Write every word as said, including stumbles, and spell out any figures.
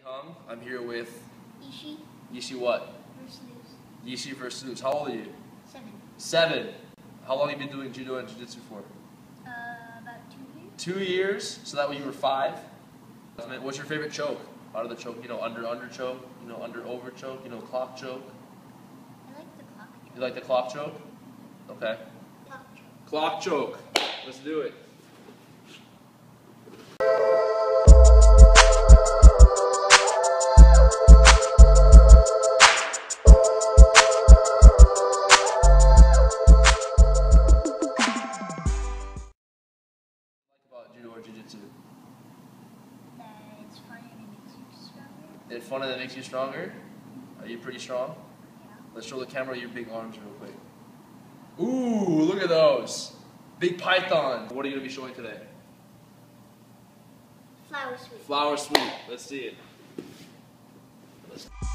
Hung. I'm here with Yeshe. Yeshe what? Versus. Yeshe versus. How old are you? Seven. Seven. How long have you been doing judo and jiu-jitsu for? Uh, about two years. Two years. So that when you were five. What's your favorite choke? Out of the choke, you know, under under choke, you know, under over choke, you know, clock choke. I like the clock choke. You like the clock choke? Okay. Clock choke. Clock choke. Let's do it. About judo or jiu-jitsu? Uh, it's fun and it makes you stronger. It's fun and it makes you stronger? Are you pretty strong? Yeah. Let's show the camera your big arms real quick. Ooh, look at those. Big python. What are you going to be showing today? Flower sweep. Flower sweep. Let's see it. Let's